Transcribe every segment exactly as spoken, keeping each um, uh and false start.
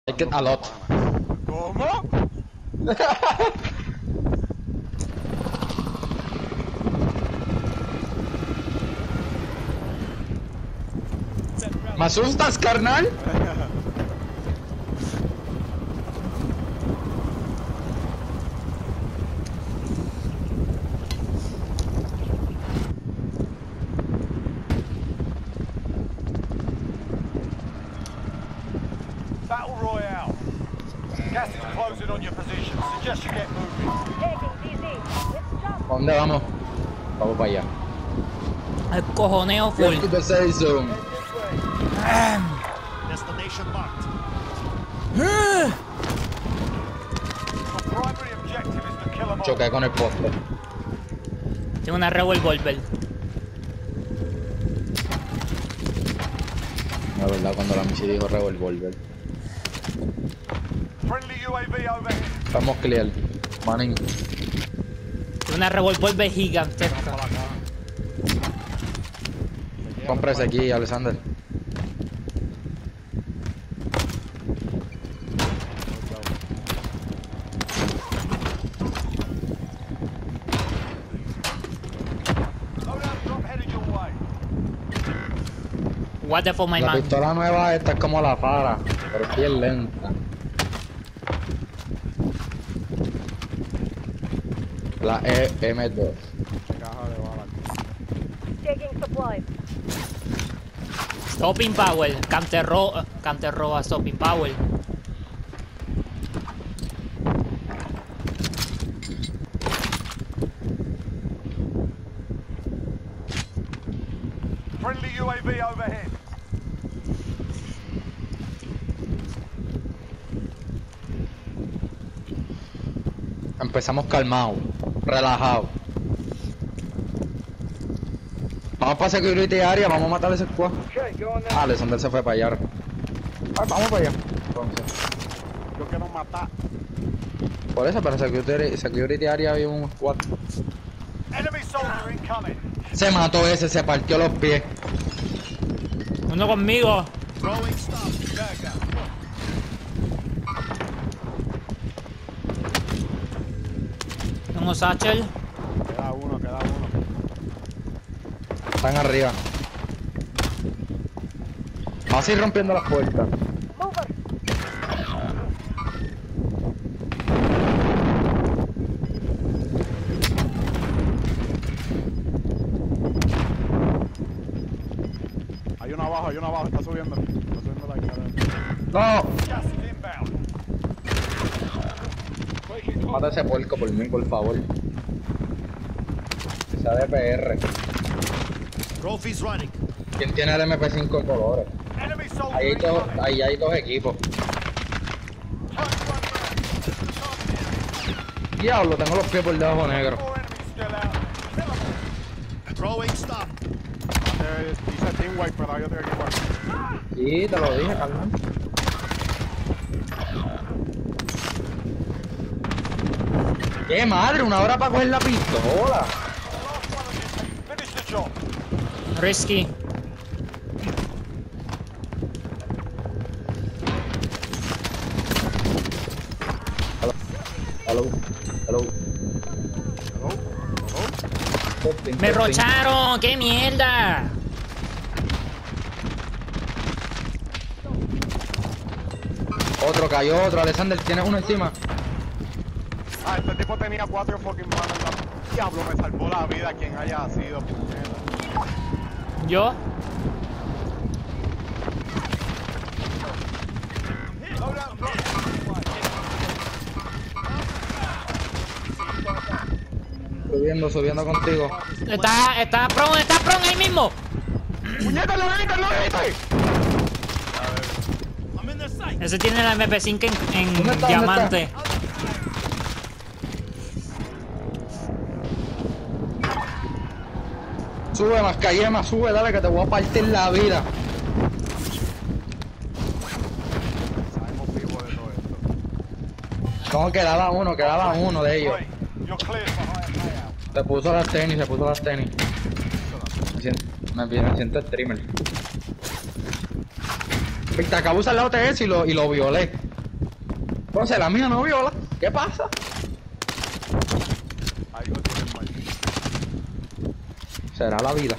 I get a lot. ¿Cómo? ¿Me asustas, carnal? Battle Royale. Gas is closing on your position. Suggest you get moving. ¿Dónde vamos? Vamos para allá. El cojoneo full. Get to the safe zone. Destination marked. Your primary objective is to kill them all. Choqué con el poste. Tengo una revolver. La verdad, cuando la Michi dijo revolver. Friendly U A V overhead. Estamos clear. Manning. Tengo una revolver gigantesca. Cómprese aquí, Alexander. Loadout drop headed your way. What the fuck, my La man. pistola nueva esta es como la para, pero es bien lenta. La E M dos. Caja de bala. Taking supplies. Stopping power. Counter ro counter roba stopping power. Friendly U A V overhead. Empezamos calmados, relajados. Vamos para security area, vamos a matar a ese squad. Ah, Alexander se fue para allá. Ah, vamos para allá. Entonces, Yo quiero matar. por eso, para security, security area había un squad. Enemy soldier incoming. Se mató ese, se partió los pies. Uno conmigo. Throwing stuff. Tag out. Tengo satchel. Queda uno, queda uno. Están arriba. Vamos a ir rompiendo las puertas. Mover. Hay uno abajo, hay uno abajo. Está subiendo. Está subiendo la escalera. No, Gas is inbound. mata ese puerco por mí, por favor. Esa D P R. Trophies running. ¿Quién tiene el M P cinco en colores? Enemy soldier Ahí hay dos, incoming. ahí hay dos equipos. Turn one round. Diablo, tengo los pies por debajo negro. Four enemies still out. Kill 'em. Throwing stuff. Dice team wipe, pero hay otro equipo aquí. Sí, te lo dije, carnal. ¡Qué madre! Una hora para coger la pistola. Last one of you. Finish the job. Risky. Hello, hello. Me rocharon. ¡Qué mierda! Otro cayó, otro. Alexander, tienes uno encima. Ah, este tipo tenía cuatro fucking manos en la... Diablo, me salvó la vida quien haya sido, puñeta. Yo. Loadout drop headed your way. Subiendo, subiendo contigo. Está, está prone, está prone ahí mismo. ¡Puñeta, lo viste, lo viste! Ese tiene la M P cinco en, en ¿Dónde está? diamante. Sube, más callema, sube, dale que te voy a partir la vida. Sabemos vivo de todo esto. No, quedaba uno, quedaba uno de ellos. Three. You're cleared for higher payout. Se puso las tenis, se puso las tenis. Me siento, me, me siento streamer. Te acabo de usar la O T S y lo, y lo violé. Entonces la mía no viola. ¿Qué pasa? Algo tienen mal. Será la vida.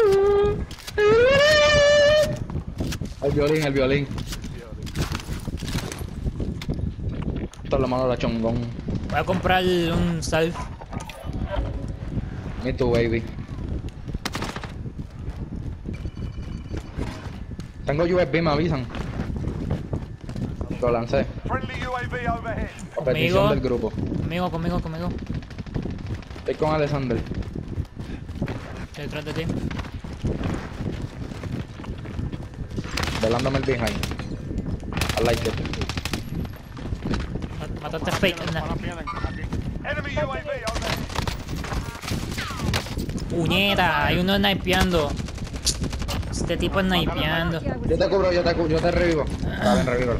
El violín, el violín. Esto es lo malo de la chongón. Voy a comprar un self. Me too, baby. Tengo U S B, me avisan. Lo lancé. Friendly U A V overhead. A petición Conmigo. del grupo. Conmigo, conmigo, conmigo. Estoy con Alexander. Estoy detrás de ti. Velándome el behind. I like it. Mat- Mataste a Fate. Los panas vienen aquí. Enemy U A V overhead. Puñeta, hay uno snipeando. Este tipo es snipeando. Yo te cubro, yo te cubro, yo te revivo. Está bien, revivo.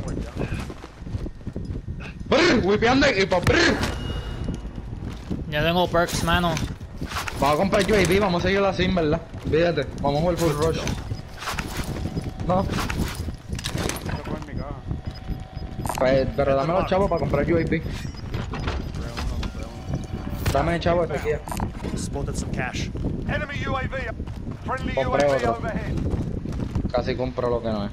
¡Brr! Whipeando y por brr. Ya tengo perks, mano. Vamos a comprar U A V, vamos a seguir la sim, ¿verdad? Fíjate, vamos a jugar full rush. No, Esto fue en mi caja. pues, pero dame los chavos para comprar U A V. Dame chavos este aquí. Spotted some cash. Enemy U A V. Friendly U A Compré V otro. overhead. Casi compro lo que no es.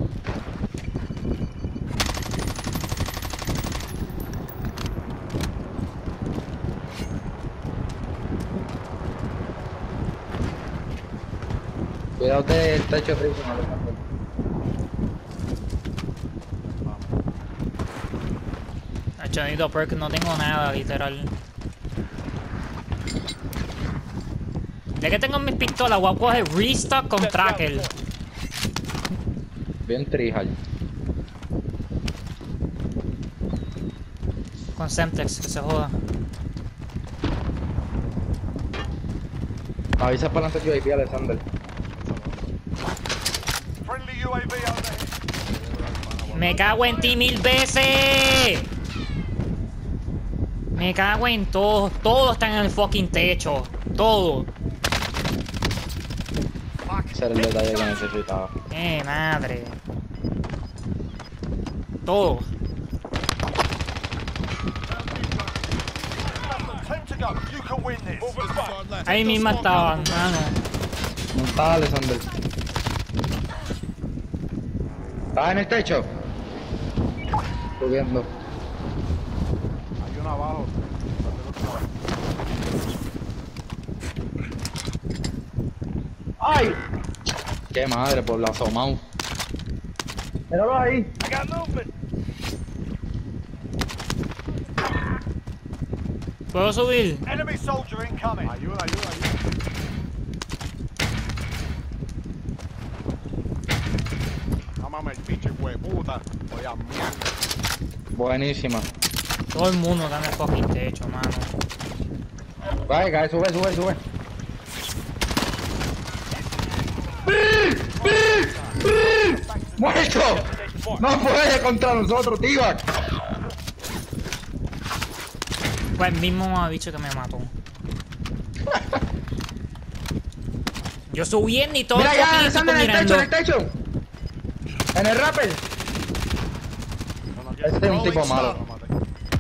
Cuidado del techo de Rico, no lo cambio. Hacho, necesito perks, no tengo nada, literal. Ya que tengo mis pistolas, voy a coger restock con tracker. Bien trijal. Con Semtex, que se joda. Avisa para lanzar U A V, Alexander. Friendly U A V overhead. Me cago en ti mil veces. Me cago en todo. Todo está en el fucking techo. Todo. Ese era el detalle que necesitaba. Eh, madre. Todo. Ten to go. You can win this. Move it back. Ahí mismo estaban, mano. No está Alexander. ¿Estás en el techo? Subiendo. Hay uno abajo. ¡Ay! ¡Qué madre por la asomado! ¡Míralo ahí! I got movement. ¿Puedo subir? Enemy soldier incoming. Ayuda, ayuda, ayuda. No mames, el pinche hueputa. Oye, a mierda. Buenísima. Todo el mundo está en el fucking techo, mano. Vaya, cae, sube, sube, sube. ¡Muerto! ¡No puede contra nosotros, tío! Fue el mismo bicho que me mató. Yo subiendo y todo ¡Mira el ya, fucking Alexander, en equipo el techo, mirando. en el techo! ¡En el rapper! No, no, Este es un tipo malo. Lo maté.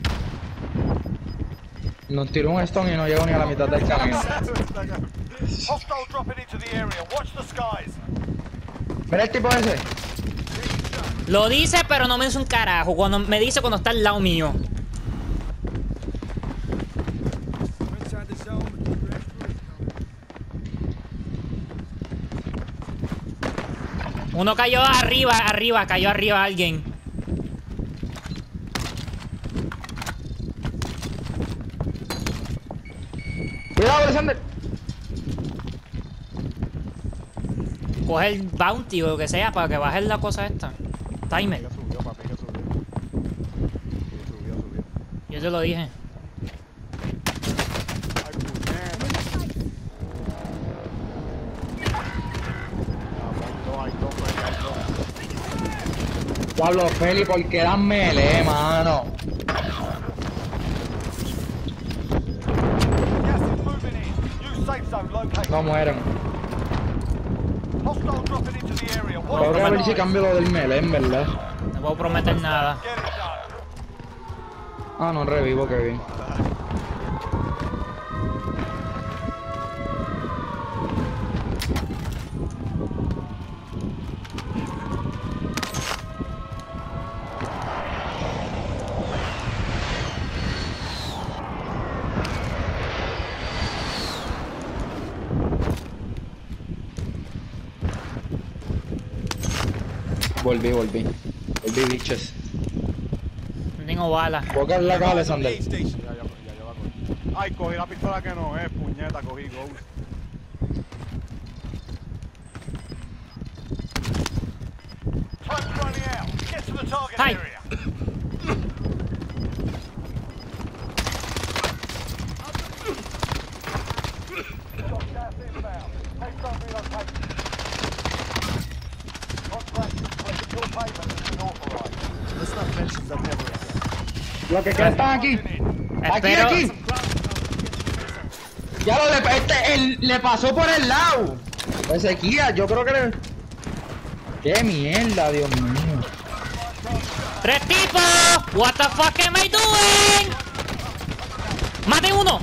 Nos tiró un stone y no llegó ni a la mitad del camino. Hostile dropping into the area. Watch the skies. Mira el tipo ese. Lo dice, pero no me dice un carajo. Cuando me dice cuando está al lado mío. Uno cayó arriba, arriba, cayó arriba alguien. Cuidado, Alexander. Coge el bounty o lo que sea para que baje la cosa esta. Timer. Ya subió, papi, ya subió. Sí, subió, subió. Yo te lo dije. Ay, puñeta. Ah, hay dos, hay dos, hay dos. Pablo Feli, ¿por qué dan melee, mano? Gas is moving in. New safe zone located. No mueren. Hostile dropping into the area. Watch Tengo the que ver si skies. cambio lo del melee, en verdad. No puedo prometer nada. Get it done. Ah, no, revivo, qué bien. Volví, volví. Volví, bichos. No tengo balas. Boca en la cara, Alexander. Ya, ya, ya, ya la cogí. Ay, cogí la pistola que no es, puñeta, cogí Ghost. Time's running out. Get to the target Hi. area. Got gas inbound. Take some relocation. Contract with your payment has been authorized. Let's not mention that never again. Lo que queda están aquí. Aquí, Espero. aquí. Ya lo le, este, el, le pasó por el lado. Ezequiel, yo creo que le... Qué mierda, Dios mío. ¡Tres tipos! What the fuck am I doing? ¡Mate uno!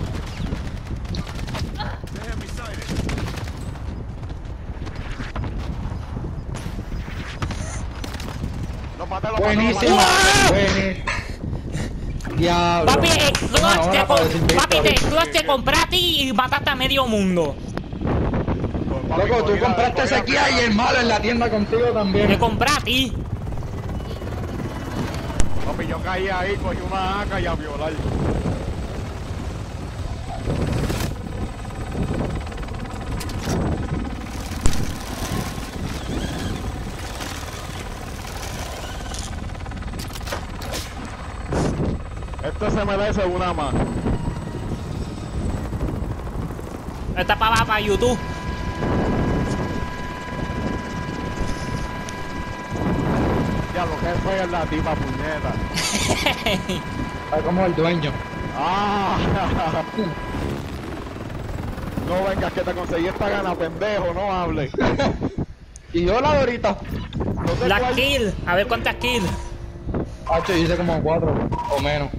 Los maté, los maté, los Buenísimo. maté. Buenísimo. Diablo. Papi, eh, Clutch, Una hora te, para com- decir papi te, victory. Clutch te compré a ti y mataste a medio mundo. Papi, Loco, tú cogí la- compraste cogí la Ezequiel y primera. el malo en la tienda contigo también. Te compré a ti. Papi, yo caí ahí, cogí una A K y a violar. Este se merece una más. Esta para para YouTube. Ya lo que fue es la tipa, puñeta. Está como el dueño. Ah. No vengas que te conseguí esta gana, pendejo, no hables. Y yo la de ahorita. No sé Las cuál- kills. A ver cuántas kills. Hacho, hice como cuatro o menos.